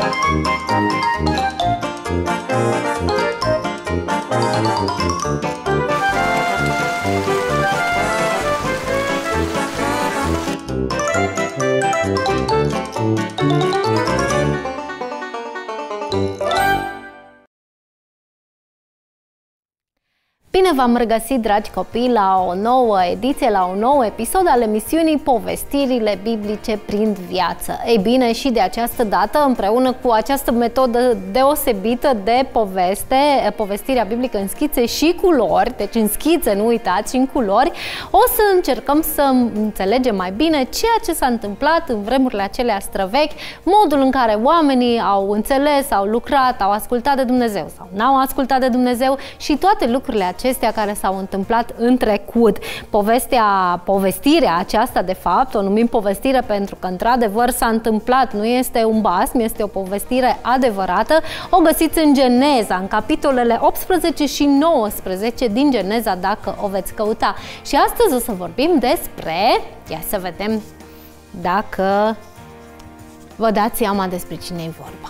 Bine v-am regăsit, dragi copii, la o nouă ediție, la un nou episod al emisiunii Povestirile biblice prin viață. Ei bine, și de această dată, împreună cu această metodă deosebită de povestirea biblică în schițe și culori, deci în schițe, nu uitați, și în culori, o să încercăm să înțelegem mai bine ceea ce s-a întâmplat în vremurile acelea străvechi, modul în care oamenii au înțeles, au lucrat, au ascultat de Dumnezeu sau n-au ascultat de Dumnezeu și toate lucrurile acestea care s-au întâmplat în trecut. Povestirea aceasta, de fapt, o numim povestire pentru că într-adevăr s-a întâmplat, nu este un basm, este o povestire adevărată. O găsiți în Geneza, în capitolele 18 și 19 din Geneza, dacă o veți căuta. Și astăzi o să vorbim despre, ia să vedem dacă vă dați seama despre cine e vorba.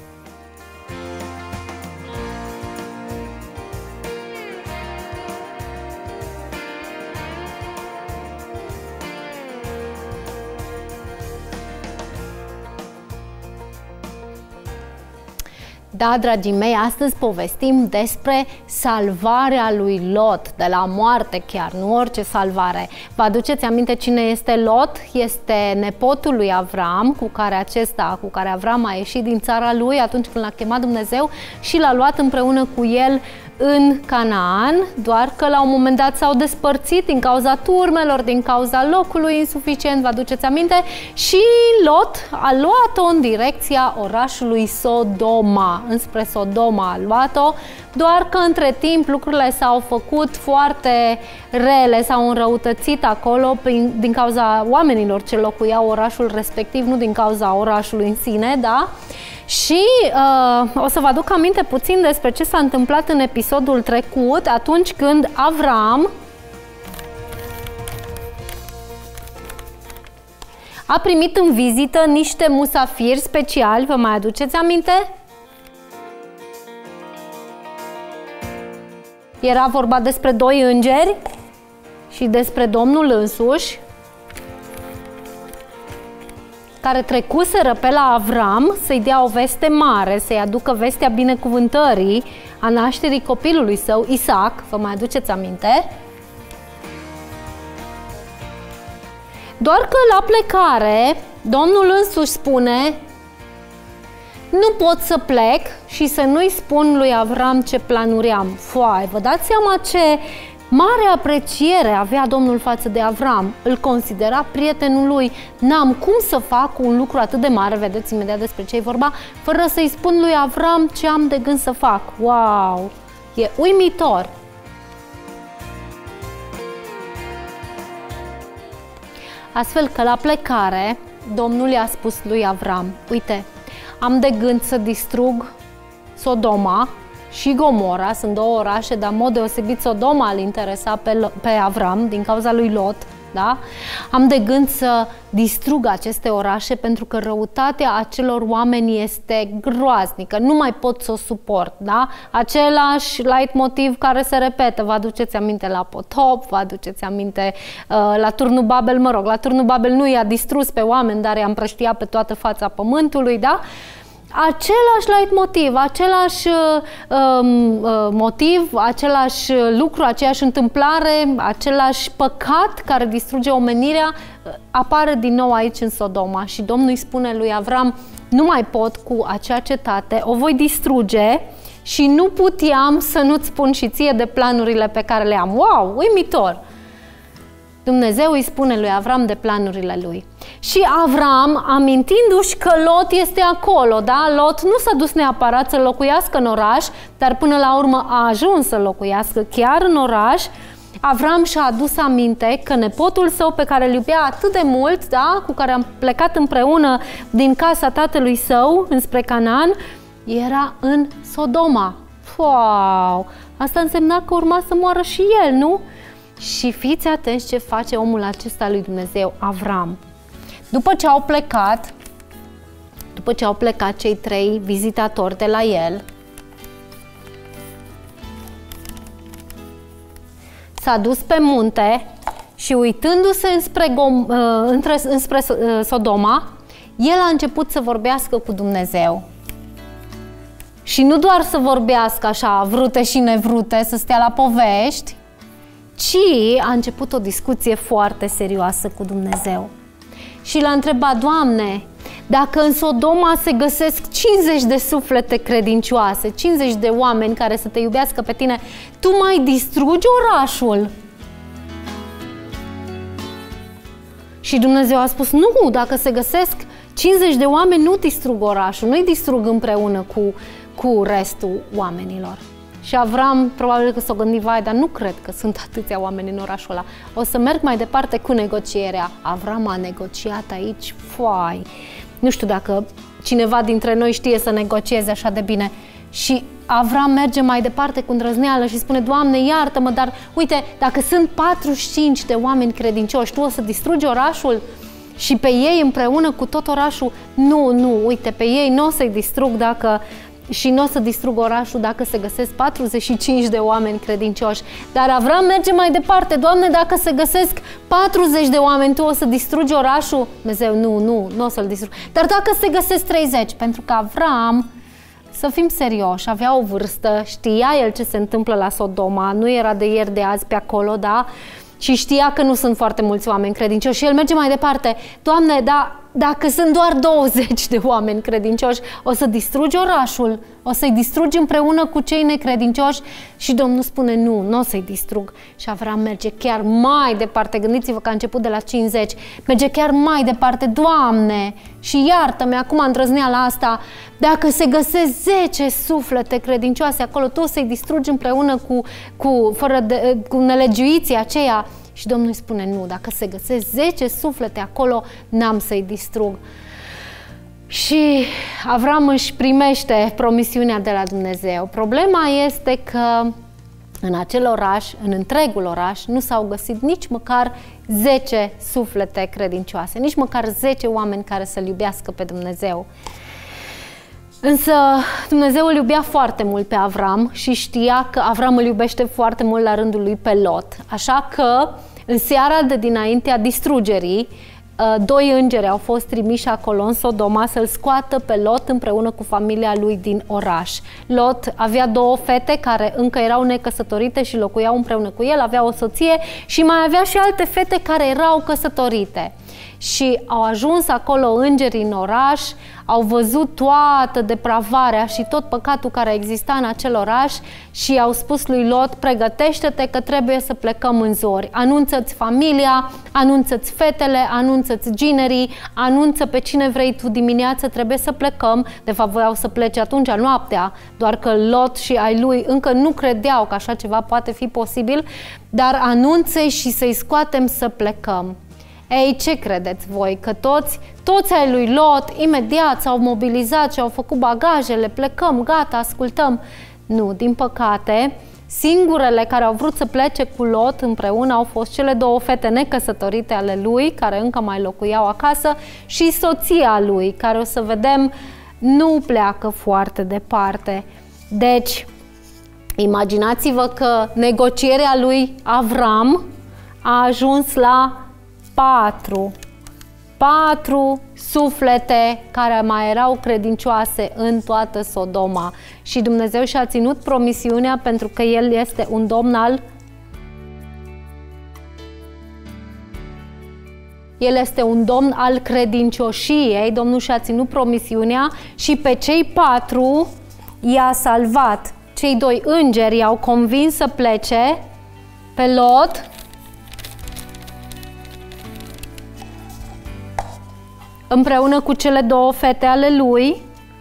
Da, dragii mei, astăzi povestim despre salvarea lui Lot, de la moarte chiar, nu orice salvare. Vă aduceți aminte cine este Lot? Este nepotul lui Avram, cu care Avram a ieșit din țara lui atunci când l-a chemat Dumnezeu și l-a luat împreună cu el în Canaan, doar că la un moment dat s-au despărțit din cauza turmelor, din cauza locului insuficient, vă aduceți aminte? Și Lot a luat-o în direcția orașului Sodoma, înspre Sodoma a luat-o, doar că între timp lucrurile s-au făcut foarte rele, s-au înrăutățit acolo din cauza oamenilor ce locuiau orașul respectiv, nu din cauza orașului în sine, da? Și o să vă aduc aminte puțin despre ce s-a întâmplat în episodul trecut, atunci când Avram a primit în vizită niște musafiri speciali, vă mai aduceți aminte? Era vorba despre doi îngeri și despre Domnul însuși, care trecuseră pe la Avram să-i dea o veste mare, să-i aducă vestea binecuvântării a nașterii copilului său, Isaac, vă mai aduceți aminte? Doar că la plecare, Domnul însuși spune: nu pot să plec și să nu-i spun lui Avram ce planuri am. Foai, vă dați seama ce mare apreciere avea Domnul față de Avram, îl considera prietenul lui. N-am cum să fac un lucru atât de mare, vedeți imediat despre ce e vorba, fără să-i spun lui Avram ce am de gând să fac. Wow! E uimitor! Astfel că la plecare, Domnul i-a spus lui Avram: uite, am de gând să distrug Sodoma și Gomora, sunt două orașe, dar în mod deosebit Sodoma îl interesa pe Avram din cauza lui Lot, da? Am de gând să distrug aceste orașe pentru că răutatea acelor oameni este groaznică, nu mai pot să o suport, da? Același leitmotiv care se repetă, vă aduceți aminte la potop, vă aduceți aminte la turnul Babel, mă rog, la turnul Babel nu i-a distrus pe oameni, dar i-a împrăștiat pe toată fața pământului, da? Același leitmotiv, același motiv, același lucru, aceeași întâmplare, același păcat care distruge omenirea apare din nou aici în Sodoma. Și Domnul îi spune lui Avram: nu mai pot cu acea cetate, o voi distruge și nu puteam să nu-ți spun și ție de planurile pe care le am. Wow, uimitor! Dumnezeu îi spune lui Avram de planurile lui. Și Avram, amintindu-și că Lot este acolo, da? Lot nu s-a dus neapărat să locuiască în oraș, dar până la urmă a ajuns să locuiască chiar în oraș. Avram și-a adus aminte că nepotul său, pe care îl iubea atât de mult, da? Cu care am plecat împreună din casa tatălui său înspre Canaan, era în Sodoma. Wow! Asta însemna că urma să moară și el, nu? Și fiți atenți ce face omul acesta lui Dumnezeu, Avram. După ce au plecat, după ce au plecat cei 3 vizitatori de la el, s-a dus pe munte și uitându-se înspre Sodoma, el a început să vorbească cu Dumnezeu. Și nu doar să vorbească așa, vrute și nevrute, să stea la povești, ci a început o discuție foarte serioasă cu Dumnezeu. Și l-a întrebat: Doamne, dacă în Sodoma se găsesc 50 de suflete credincioase, 50 de oameni care să te iubească pe tine, tu mai distrugi orașul? Și Dumnezeu a spus: nu, dacă se găsesc 50 de oameni, nu distrug orașul, nu-i distrug împreună cu restul oamenilor. Și Avram probabil că s-a gândit: vai, dar nu cred că sunt atâția oameni în orașul ăla. O să merg mai departe cu negocierea. Avram a negociat aici, foai. Nu știu dacă cineva dintre noi știe să negocieze așa de bine. Și Avram merge mai departe cu îndrăzneală și spune: Doamne, iartă-mă, dar uite, dacă sunt 45 de oameni credincioși, tu o să distrugi orașul? Și pe ei împreună cu tot orașul? Nu, uite, pe ei nu o să-i distrug și nu o să distrug orașul dacă se găsesc 45 de oameni credincioși. Dar Avram merge mai departe: Doamne, dacă se găsesc 40 de oameni, tu o să distrugi orașul? Dumnezeu: nu o să-l distrug. Dar dacă se găsesc 30? Pentru că Avram, să fim serioși, avea o vârstă, știa el ce se întâmplă la Sodoma, nu era de ieri de azi pe acolo, da? Și știa că nu sunt foarte mulți oameni credincioși. Și el merge mai departe: Doamne, dacă sunt doar 20 de oameni credincioși, o să distrugi orașul? O să-i distrugi împreună cu cei necredincioși? Și Domnul spune: nu o să-i distrug. Și Avram merge chiar mai departe. Gândiți-vă că a început de la 50. Merge chiar mai departe: Doamne, și iartă-mi acum îndrăzneala asta, dacă se găsesc 10 suflete credincioase acolo, tu o să-i distrugi împreună cu nelegiuiții aceia? Și Domnul îi spune: nu, dacă se găsesc 10 suflete acolo, n-am să-i distrug. Și Avram își primește promisiunea de la Dumnezeu. Problema este că în acel oraș, în întregul oraș, nu s-au găsit nici măcar 10 suflete credincioase, nici măcar 10 oameni care să-L iubească pe Dumnezeu. Însă Dumnezeu îl iubea foarte mult pe Avram și știa că Avram îl iubește foarte mult la rândul lui pe Lot. Așa că în seara de dinaintea distrugerii, 2 îngeri au fost trimiși acolo în Sodoma să-l scoată pe Lot împreună cu familia lui din oraș. Lot avea 2 fete care încă erau necăsătorite și locuiau împreună cu el, avea o soție și mai avea și alte fete care erau căsătorite. Și au ajuns acolo îngerii în oraș, au văzut toată depravarea și tot păcatul care exista în acel oraș și au spus lui Lot: pregătește-te că trebuie să plecăm în zori. Anunță-ți familia, anunță-ți fetele, anunță-ți ginerii, anunță pe cine vrei tu dimineață, trebuie să plecăm. De fapt voiau să plece atunci noaptea, doar că Lot și ai lui încă nu credeau că așa ceva poate fi posibil, dar anunță-i și să-i scoatem să plecăm. Ei, ce credeți voi? Că toți ai lui Lot imediat s-au mobilizat și au făcut bagajele, plecăm, gata, ascultăm? Nu, din păcate, singurele care au vrut să plece cu Lot împreună au fost cele 2 fete necăsătorite ale lui, care încă mai locuiau acasă, și soția lui, care, o să vedem, nu pleacă foarte departe. Deci, imaginați-vă că negocierea lui Avram a ajuns la 4 suflete care mai erau credincioase în toată Sodoma. Și Dumnezeu și-a ținut promisiunea, pentru că El este un Domn El este un Domn al credincioșiei. Domnul și-a ținut promisiunea și pe cei 4 i-a salvat. Cei 2 îngeri i-au convins să plece pe Lot împreună cu cele 2 fete ale lui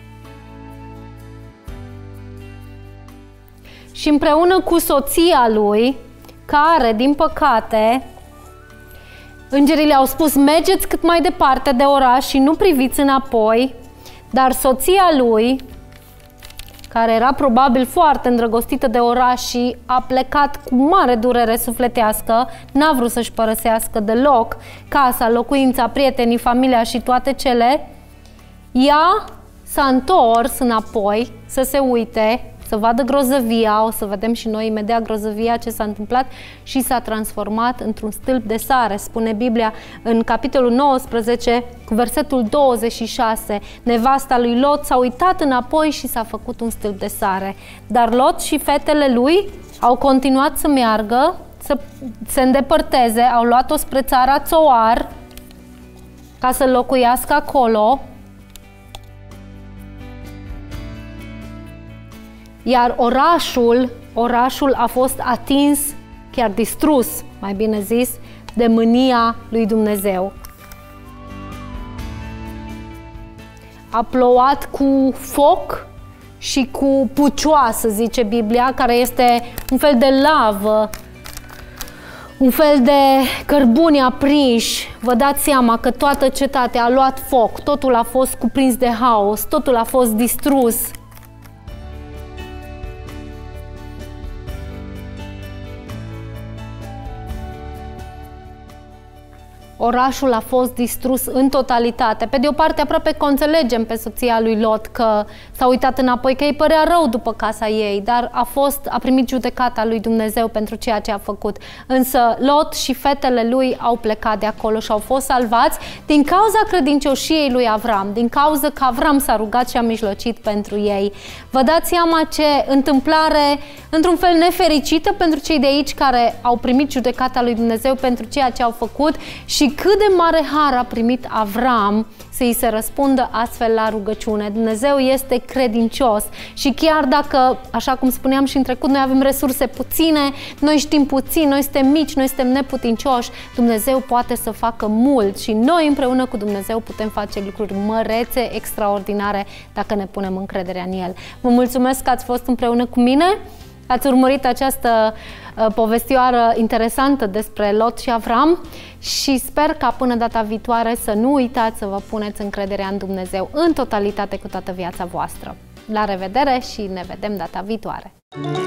și împreună cu soția lui, care, din păcate, îngerii le-au spus: mergeți cât mai departe de oraș și nu priviți înapoi. Dar soția lui, care era probabil foarte îndrăgostită de oraș și a plecat cu mare durere sufletească, n-a vrut să-și părăsească deloc casa, locuința, prietenii, familia și toate cele, ea s-a întors înapoi să se uite, să vadă grozăvia, o să vedem și noi imediat grozăvia ce s-a întâmplat, și s-a transformat într-un stâlp de sare. Spune Biblia în capitolul 19, cu versetul 26, nevasta lui Lot s-a uitat înapoi și s-a făcut un stâlp de sare. Dar Lot și fetele lui au continuat să meargă, să se îndepărteze, au luat-o spre țara Țoar ca să locuiască acolo. Iar orașul a fost atins, chiar distrus, mai bine zis, de mânia lui Dumnezeu. A plouat cu foc și cu pucioasă, zice Biblia, care este un fel de lavă, un fel de cărbuni aprinși. Vă dați seama că toată cetatea a luat foc, totul a fost cuprins de haos, totul a fost distrus. Orașul a fost distrus în totalitate. Pe de o parte, aproape că înțelegem pe soția lui Lot, că s-a uitat înapoi, că îi părea rău după casa ei, dar a primit judecata lui Dumnezeu pentru ceea ce a făcut. Însă Lot și fetele lui au plecat de acolo și au fost salvați din cauza credincioșiei lui Avram, din cauza că Avram s-a rugat și a mijlocit pentru ei. Vă dați seama ce întâmplare, într-un fel nefericită pentru cei de aici care au primit judecata lui Dumnezeu pentru ceea ce au făcut, și cât de mare har a primit Avram să îi se răspundă astfel la rugăciune. Dumnezeu este credincios și chiar dacă, așa cum spuneam și în trecut, noi avem resurse puține, noi știm puțin, noi suntem mici, noi suntem neputincioși, Dumnezeu poate să facă mult și noi împreună cu Dumnezeu putem face lucruri mărețe, extraordinare, dacă ne punem încrederea în El. Vă mulțumesc că ați fost împreună cu mine, ați urmărit această povestioară interesantă despre Lot și Avram și sper ca până data viitoare să nu uitați să vă puneți încrederea în Dumnezeu în totalitate cu toată viața voastră. La revedere și ne vedem data viitoare!